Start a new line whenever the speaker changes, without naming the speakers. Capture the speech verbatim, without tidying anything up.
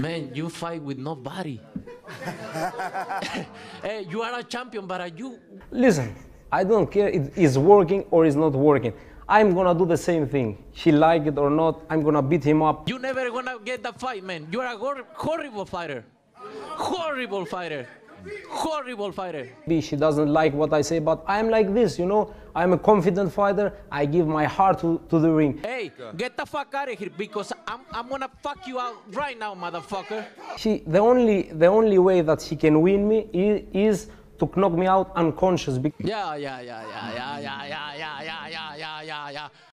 Man, you fight with nobody. Hey, you are a champion, but are you?
Listen, I don't care if it's working or it's not working. I'm gonna do the same thing. She like it or not, I'm gonna beat him up.
You never gonna get the fight, man. You are a hor horrible fighter. Horrible fighter. Horrible fighter.
Maybe she doesn't like what I say, but I'm like this, you know? I'm a confident fighter. I give my heart to, to the ring.
Hey, get the fuck out of here because I'm, I'm gonna fuck you out right now, motherfucker.
She, the only, the only way that she can win me is, is to knock me out unconscious.
Yeah, yeah, yeah, yeah, yeah, yeah, yeah, yeah, yeah, yeah, yeah, yeah, yeah.